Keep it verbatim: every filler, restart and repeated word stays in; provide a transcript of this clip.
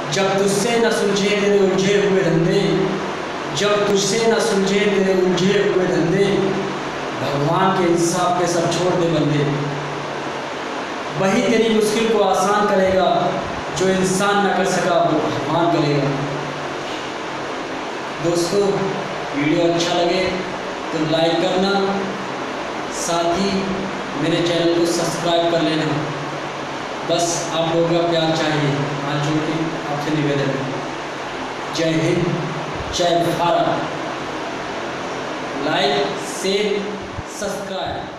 जब तुझसे न सुलझे तेरे उलझे हुए धंधे, जब तुझसे न सुलझे तेरे उलझे हुए धंधे, भगवान के इंसाफ पे सब छोड़ दे बंदे। वही तेरी मुश्किल को आसान करेगा, जो इंसान न कर सका वो भगवान करेगा। दोस्तों, वीडियो अच्छा लगे तो लाइक करना, साथ ही मेरे चैनल को सब्सक्राइब कर लेना। बस आप लोगों का प्यार चाहिए, हाथ जोड़ के आपसे निवेदन है। जय हिंद, जय भारत। Like, share, subscribe.